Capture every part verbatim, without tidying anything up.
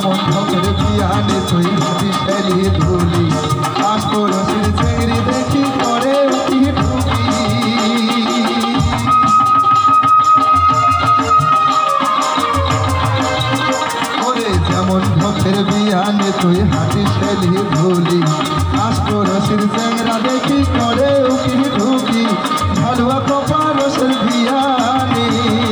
যেমন ভকের বিয়ানে তুই হাতি শেলি ধুলি আজ পড়শির চেংড়ি দেখি করে উঠি ঢুকি ওরে যেমন ভকের বিয়ানে তুই হাতি শেলি ধুলি আজ পড়শির চেংড়া দেখি করে উঠি ঢুকি ভালুয়া কপালসের বিয়ানে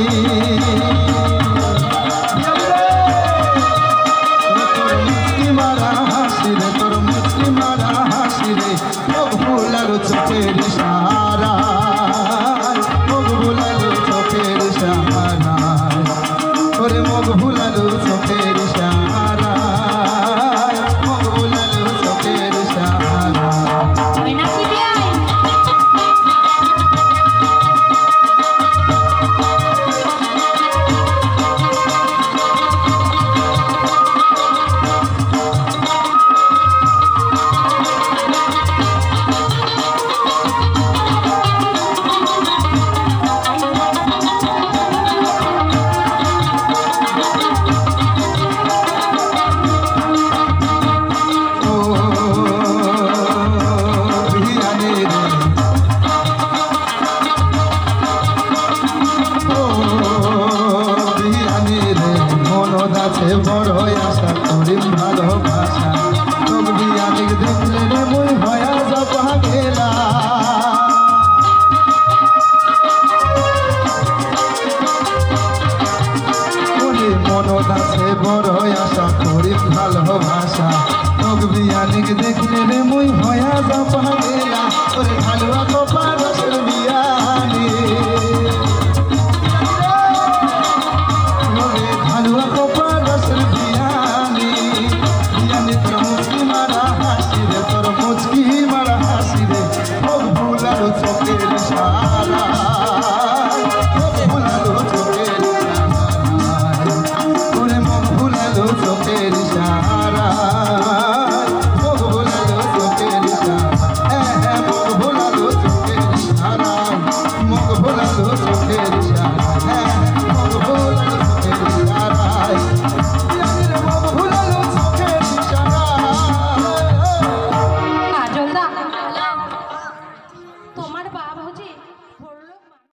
চোখের সারা মুখ ভুলালো চোখের সারা ওরে মুখ ভুলালো চোখের সারা মুখ ভুলালো চোখের সারা বড় আশা করি ভালোবাসা তোর বিয়ানে দেখলে রে মুই ভয়া জপা গেলা মনত আছে বড় আশা করি ভালোবাসা তোর বিয়ানে দেখলে রে মুই ভয়া জপা গেলা তোরে ভালোয়া কপালসের